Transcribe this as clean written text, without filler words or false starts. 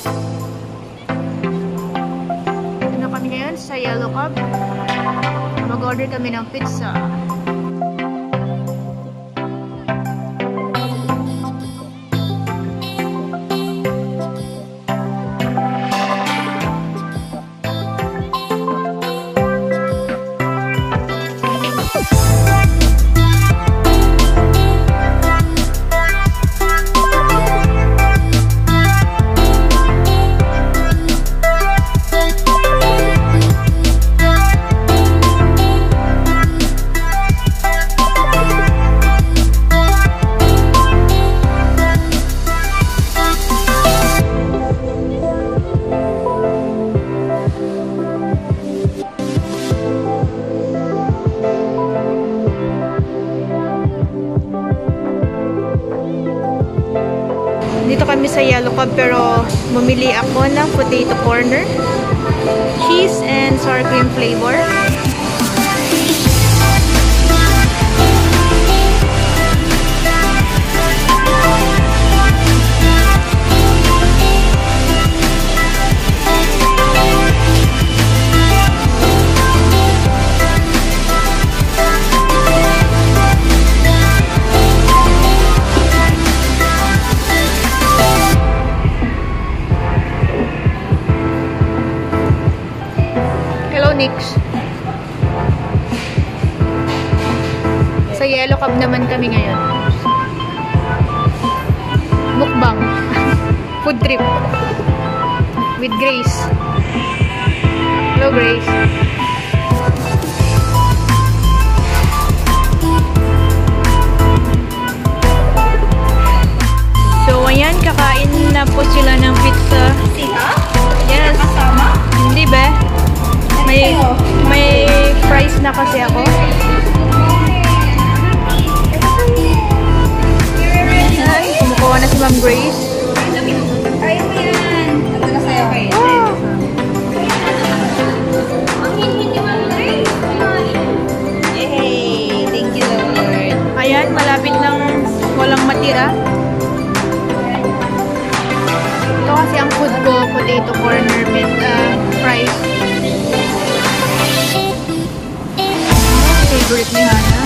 Ito na kami ngayon sa Yellow Cab. Mag-order kami ng pizza. Dito kami sa Yellow Cab pero bumili ako ng potato corner, cheese and sour cream flavor. Nix. Sa Yellow Cab naman kami ngayon. Mukbang. Food trip. With Grace. Hello, Grace. So, ayan. Kakain na po sila ng pizza. Yes. Hindi ba? May fries na kasi ako. Ay, kumukuha na si Ma'am Grace. Kaya mo yan. Ito na sa'yo kayo. Ang hindi ni Ma'am Grace. Yay! Thank you, Lord. Ayan, malapit lang walang matira. Ito kasi ang food ko, potato corner with fries. Favorite ni Hana.